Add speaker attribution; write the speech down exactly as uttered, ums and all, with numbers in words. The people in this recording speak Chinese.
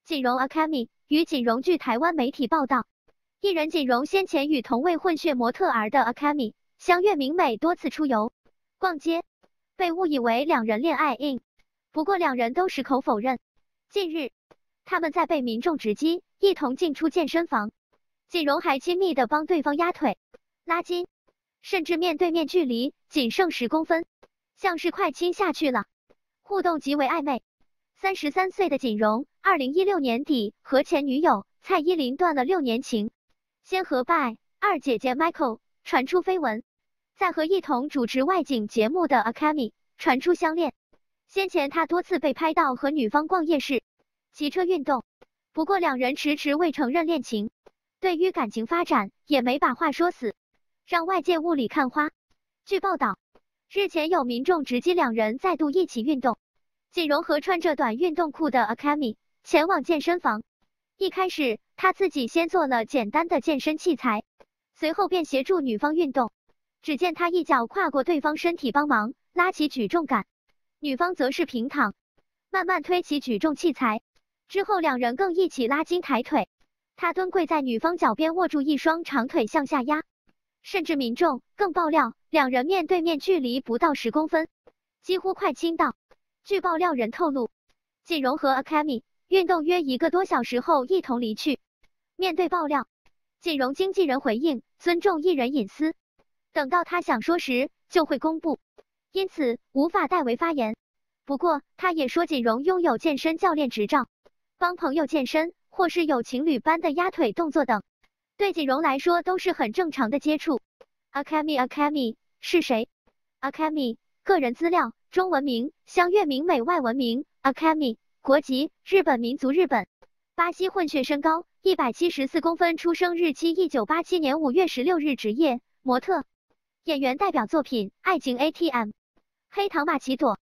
Speaker 1: 锦荣 Academy 与锦荣据台湾媒体报道，艺人锦荣先前与同为混血模特儿的 Academy 香月明美多次出游、逛街，被误以为两人恋爱 in， 不过两人都矢口否认。近日，他们在被民众直击，一同进出健身房，锦荣还亲密地帮对方压腿、拉筋，甚至面对面距离仅剩十公分，像是快亲下去了，互动极为暧昧。三十三岁的锦荣，二零一六年底和前女友蔡依林断了六年情，先和拜二姐姐 Michael 传出绯闻，再和一同主持外景节目的 Academy 传出相恋。先前他多次被拍到和女方逛夜市、骑车运动，不过两人迟迟未承认恋情，对于感情发展也没把话说死，让外界雾里看花。据报道，日前有民众直击两人再度一起运动，锦荣和穿着短运动裤的 Academy 前往健身房。一开始他自己先做了简单的健身器材，随后便协助女方运动。只见他一脚跨过对方身体帮忙拉起举重杆，女方则是平躺，慢慢推起举重器材。之后两人更一起拉筋抬腿，他蹲跪在女方脚边握住一双长腿向下压，甚至民众更爆料，两人面对面距离不到十公分，几乎快亲到。据爆料人透露，锦荣和 Academy 运动约一个多小时后一同离去。面对爆料，锦荣经纪人回应尊重艺人隐私，等到他想说时就会公布，因此无法代为发言。不过他也说锦荣拥有健身教练执照，帮朋友健身或是有情侣般的压腿动作等，对锦荣来说都是很正常的接触。Academy Academy 是谁？ Academy 个人资料，中文名香月明美，外文名 Academy， 国籍日本民族日本，巴西混血，身高一百七十四公分，出生日期一九八七年五月十六日，职业模特，演员代表作品爱情 A T M、黑糖玛奇朵。